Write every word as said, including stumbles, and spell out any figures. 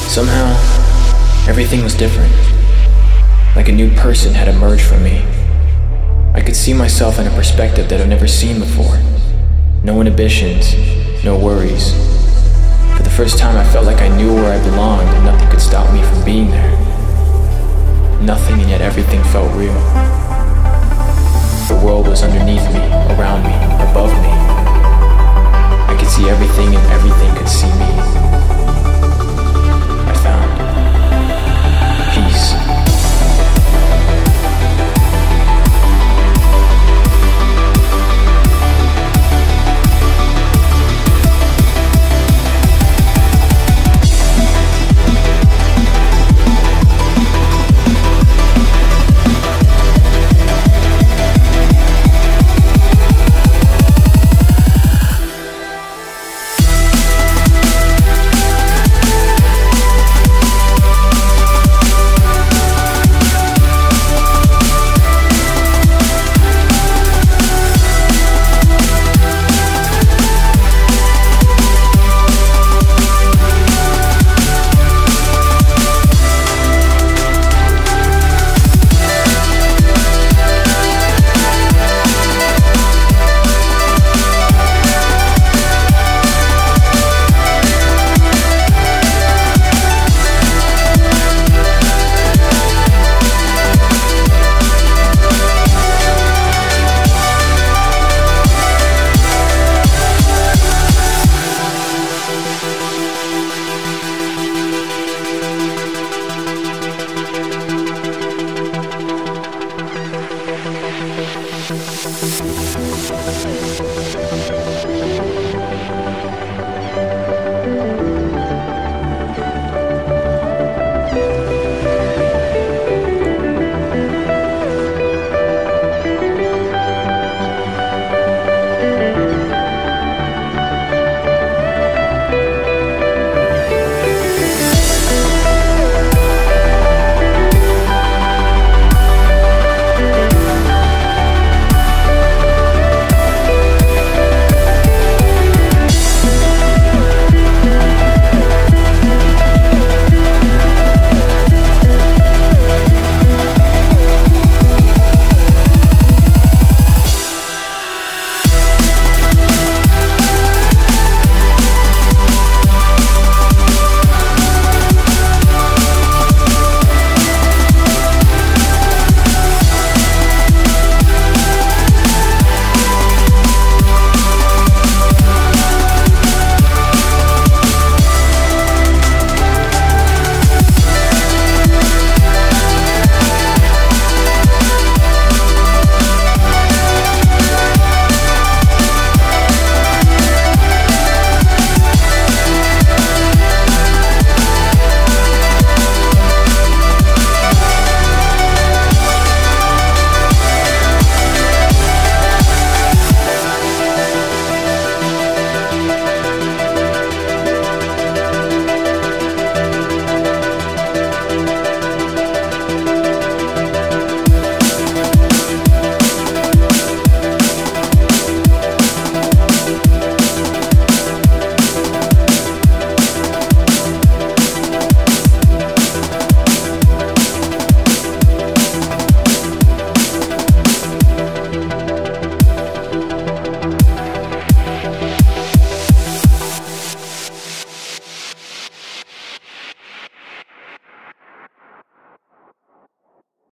Somehow, everything was different. Like a new person had emerged from me. I could see myself in a perspective that I've never seen before. No inhibitions, no worries. For the first time I felt like I knew where I belonged and nothing could stop me from being there. Nothing, and yet everything felt real. The world was underneath me, around me, above me. I could see everything and everything could see me.